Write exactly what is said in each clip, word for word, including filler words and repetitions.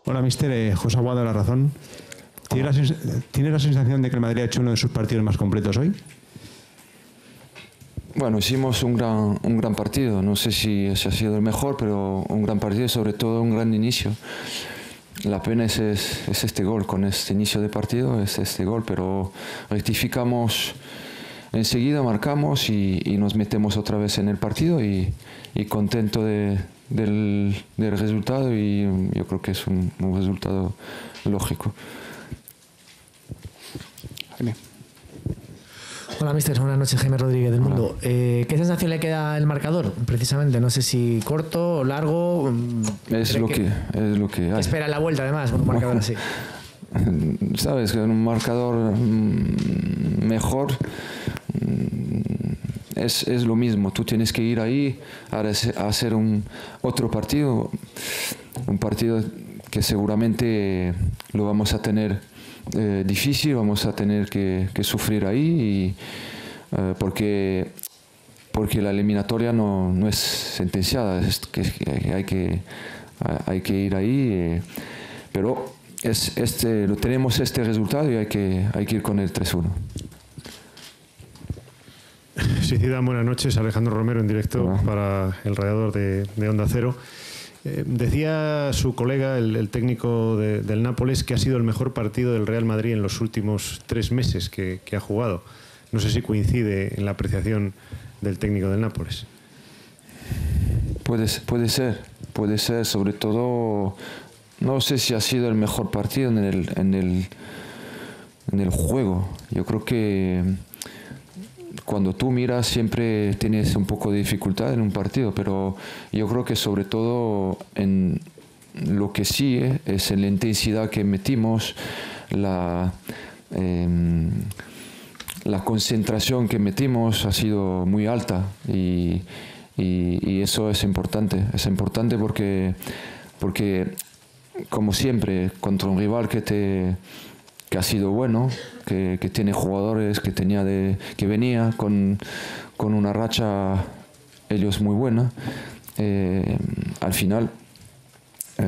Hola, mister. Eh, José Aguado, La Razón. ¿Tiene la, ¿Tiene la sensación de que el Madrid ha hecho uno de sus partidos más completos hoy? Bueno, hicimos un gran, un gran partido. No sé si ese ha sido el mejor, pero un gran partido y sobre todo un gran inicio. La pena es, es, es este gol, con este inicio de partido es este gol, pero rectificamos enseguida, marcamos y, y nos metemos otra vez en el partido y, y contento de, del, del resultado, y yo creo que es un, un resultado lógico. Jaime. Hola, mister. Buenas noches, Jaime Rodríguez del Mundo. Eh, ¿Qué sensación le queda el marcador? Precisamente, no sé si corto o largo. Es lo que, que, es lo que hay. Espera la vuelta, además, con un marcador así. Sabes que un marcador mejor es, es lo mismo. Tú tienes que ir ahí a hacer un otro partido, un partido que seguramente lo vamos a tener eh, difícil, vamos a tener que, que sufrir ahí, y, eh, porque porque la eliminatoria no, no es sentenciada, es que, que hay que hay que ir ahí, eh, pero es este lo tenemos este resultado y hay que hay que ir con el tres uno. Sí, Zidane, buenas noches. Alejandro Romero en directo. Hola. Para el Radiador de, de Onda Cero. Eh, decía su colega, el, el técnico de, del Nápoles, que ha sido el mejor partido del Real Madrid en los últimos tres meses que, que ha jugado. No sé si coincide en la apreciación del técnico del Nápoles. Puede, puede ser, puede ser, sobre todo, no sé si ha sido el mejor partido en el, en el, en el juego. Yo creo que cuando tú miras siempre tienes un poco de dificultad en un partido, pero yo creo que sobre todo en lo que sí eh, es en la intensidad que metimos, la, eh, la concentración que metimos ha sido muy alta, y, y, y eso es importante, es importante porque, porque como siempre contra un rival que te que ha sido bueno, que, que tiene jugadores que tenía de que venía con, con una racha ellos muy buena, eh, al final eh,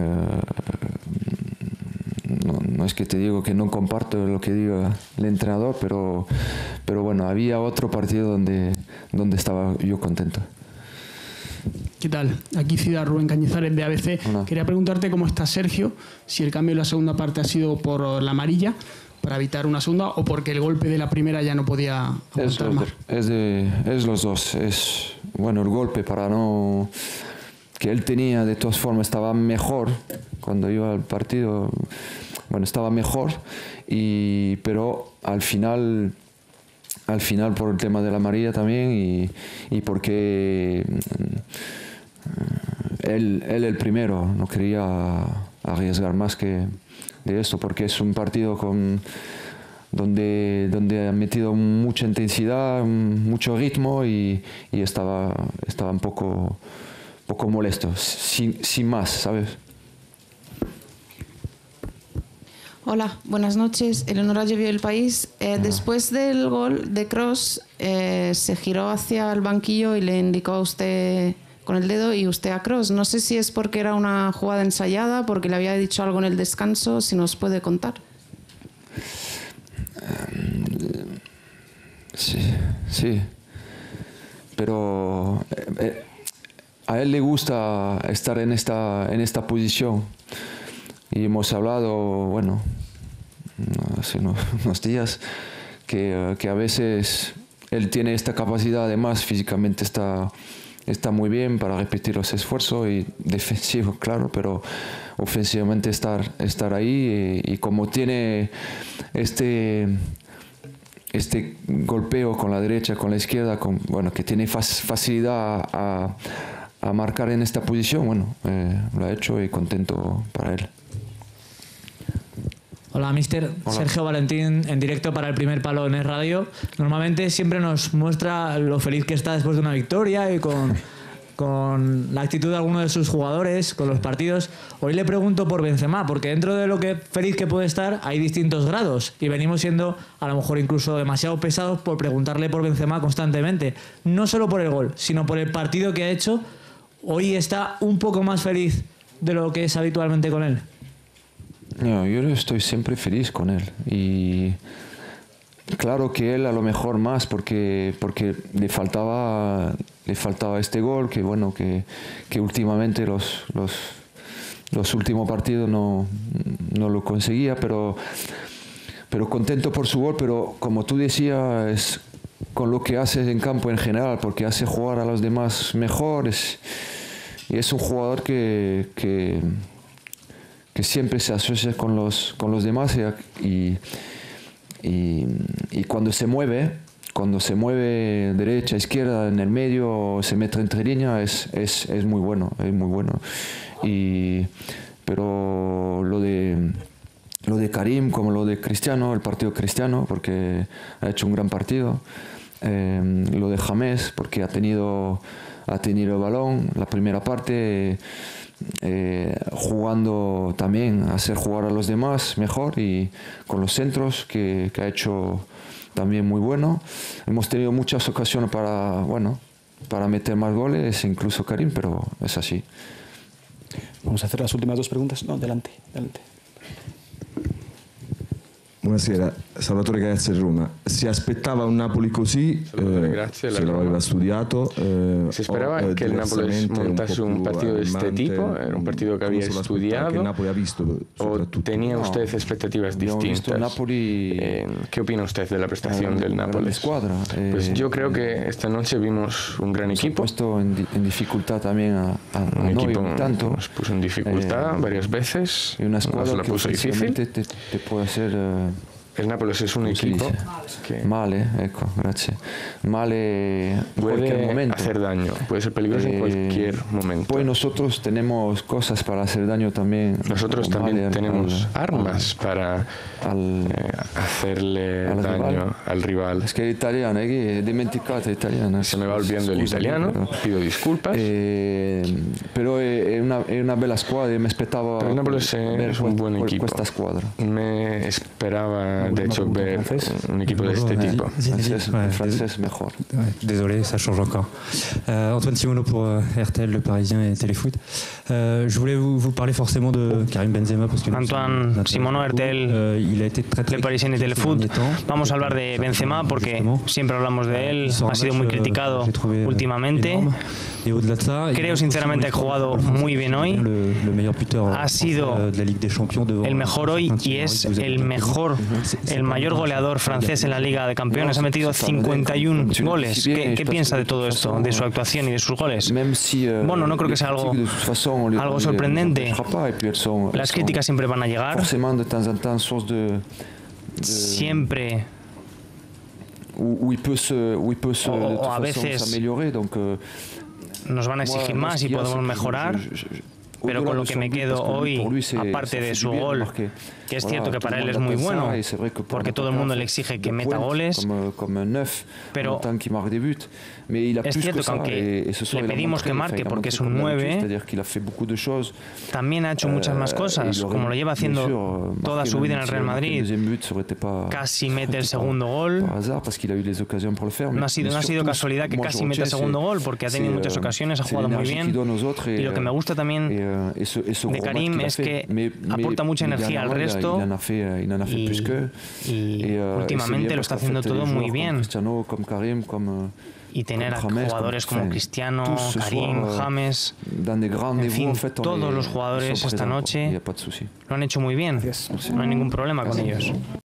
no, no es que te digo que no comparto lo que diga el entrenador, pero, pero bueno, había otro partido donde, donde estaba yo contento. ¿Qué tal? Aquí Ciudad Rubén Cañizares de A B C. Hola. Quería preguntarte cómo está Sergio, si el cambio en la segunda parte ha sido por la amarilla, para evitar una segunda, o porque el golpe de la primera ya no podía aguantar más. Es, de, es los dos. Es, bueno, el golpe para no... que él tenía, de todas formas, estaba mejor cuando iba al partido, bueno, estaba mejor, y, pero al final... al final por el tema de la amarilla también, y, y porque él, él el primero no quería arriesgar más que de esto, porque es un partido con, donde, donde ha metido mucha intensidad, mucho ritmo, y, y estaba, estaba un poco, poco molesto, sin, sin más, ¿sabes? Hola, buenas noches. Eleonora Llovió del País. Eh, ah. Después del gol de Kroos, eh, se giró hacia el banquillo y le indicó a usted con el dedo y usted a Kroos. No sé si es porque era una jugada ensayada, porque le había dicho algo en el descanso, si nos puede contar. Sí, sí. Pero eh, a él le gusta estar en esta, en esta posición. Y hemos hablado, bueno, hace unos, unos días, que, que a veces él tiene esta capacidad, además físicamente está, está muy bien para repetir los esfuerzos, y defensivo, claro, pero ofensivamente estar, estar ahí, y, y como tiene este, este golpeo con la derecha, con la izquierda, con, bueno, que tiene facilidad a, a marcar en esta posición, bueno, eh, lo ha hecho y contento para él. Hola, mister. Hola. Sergio Valentín, en directo para El Primer Palo en Es Radio. Normalmente siempre nos muestra lo feliz que está después de una victoria y con, con la actitud de alguno de sus jugadores, con los partidos. Hoy le pregunto por Benzema, porque dentro de lo que feliz que puede estar hay distintos grados, y venimos siendo a lo mejor incluso demasiado pesados por preguntarle por Benzema constantemente. No solo por el gol, sino por el partido que ha hecho. Hoy está un poco más feliz de lo que es habitualmente con él. No, yo estoy siempre feliz con él y claro que él a lo mejor más porque porque le faltaba le faltaba este gol que bueno que, que últimamente los los los últimos partidos no, no lo conseguía, pero pero contento por su gol, pero como tú decías es con lo que hace en campo en general, porque hace jugar a los demás mejores y es un jugador que, que que siempre se asocia con los, con los demás y, y, y cuando se mueve, cuando se mueve derecha, izquierda, en el medio, se mete entre líneas, es, es, es muy bueno, es muy bueno. Y, pero lo de, lo de Karim, como lo de Cristiano, el partido Cristiano, porque ha hecho un gran partido, eh, lo de James, porque ha tenido, ha tenido el balón, la primera parte... Eh, jugando también, hacer jugar a los demás mejor y con los centros que, que ha hecho también muy bueno. Hemos tenido muchas ocasiones para, bueno, para meter más goles, incluso Karim, pero es así. Vamos a hacer las últimas dos preguntas. No, adelante, adelante. Buonasera, Salvatore Gaiazzi di Roma. Si aspettava un Napoli così, Salvatore, grazie, eh, se lo aveva studiato. Eh, ¿Se esperaba o, eh, que el Nápoles montase un, un partido de este tipo? ¿Era un partido que había estudiado? Que Napoli ha visto, ¿O tenía no, usted expectativas distintas? Napoli, eh, ¿Qué opina usted de la prestación eh, del Nápoles? Escuadra, eh, pues yo creo que esta noche vimos un gran equipo. Nos ha puesto en, en dificultad también a, a, un a equipo no, tanto. Nos puso en dificultad eh, varias veces. Y una escuadra nos la puso que difícil. Te, te puede hacer... Uh, El Nápoles es un equipo que male, ecco, grazie. Male en cualquier momento. Puede hacer daño, puede ser peligroso eh, en cualquier momento. Pues nosotros tenemos cosas para hacer daño también. Nosotros también al, tenemos al, armas al, para al, eh, hacerle al daño rival. al rival. Es que italiano, eh, dimenticate italiano. Se me va olvidando el italiano, pero, pido disculpas. Eh, pero è una, è una bella squadra, me aspettava el Nápoles es un buen equipo. Questa squadra. Me esperaba de hecho ver un equipo de este tipo. El francés mejor. Désolé, ça change encore. Euh, Antoine Simoneau pour euh, R T L, Le Parisien et Téléfoot. Euh, je voulais vous, vous parler forcément de Karim Benzema parce que Antoine Simoneau, R T L, euh, il a été très, très Le Parisien et Téléfoot. Vamos a hablar de Benzema porque siempre hablamos de él. Ha sido muy criticado últimamente. Creo sinceramente que ha jugado muy bien hoy. Ha sido el mejor hoy y es el mejor, el mayor goleador francés en la Liga de Campeones. Ha metido cincuenta y uno goles. ¿Qué, qué piensa de todo esto, de su actuación y de sus goles? Bueno, no creo que sea algo, algo sorprendente. Las críticas siempre van a llegar. Siempre. O, o a veces nos van a exigir más y podemos mejorar. Pero con lo que me quedo hoy, aparte de su gol, que es cierto que para él es muy bueno, porque todo el mundo le exige que meta goles, pero es cierto que aunque le pedimos que marque porque es un nueve, también ha hecho muchas más cosas, como lo lleva haciendo toda su vida en el Real Madrid. Casi mete el segundo gol. No ha sido, no ha sido casualidad que casi mete el segundo gol, porque ha tenido muchas ocasiones, ha jugado muy bien. Y lo que me gusta también de Karim es que aporta mucha energía al resto y, y últimamente lo está haciendo todo muy bien. Y tener a jugadores como Cristiano, Karim, James, en fin, todos los jugadores esta noche lo han hecho muy bien. No hay ningún problema con ellos.